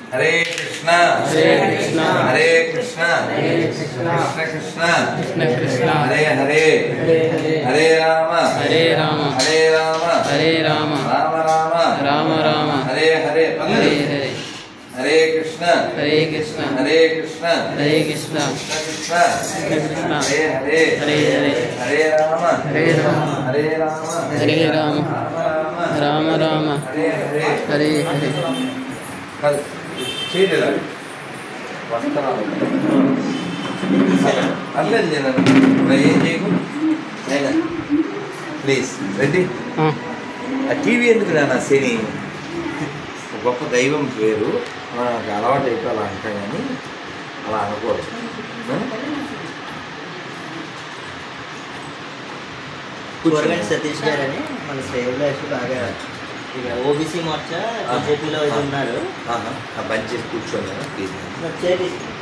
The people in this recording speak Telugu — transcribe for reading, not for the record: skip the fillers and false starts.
हरे कृष्ण हरे कृष्ण कृष्ण कृष्ण हरे हरे हरे राम हरे राम हरे राम हरे राम राम राम राम राम हरे हरे हरे हरे हरे कृष्ण हरे कृष्ण हरे कृष्ण हरे कृष्ण कृष्ण कृष्ण हरे हरे हरे हरे हरे राम हरे राम हरे राम हरे राम राम राम हरे हरे हरे हरे कल चीज़ वस्त्राలు అల్లెల్ జనను ఏం చేయకు నేను ప్లీజ్ రెడీ ఆ టీవీ ఎందుకు నా శని గొప్ప దైవం పేరు మనకు అలవాటు అయితే అలా అంటాం కానీ అలా అనకూడదు గవర్నమెంట్ సతీష్ గారు అని మన సేవలో బాగా ఇక ఓబీసీ మోర్చా బీజేపీలో ఉన్నారు బంద్ చేసి కూర్చోండి ప్లీజ్ చేతి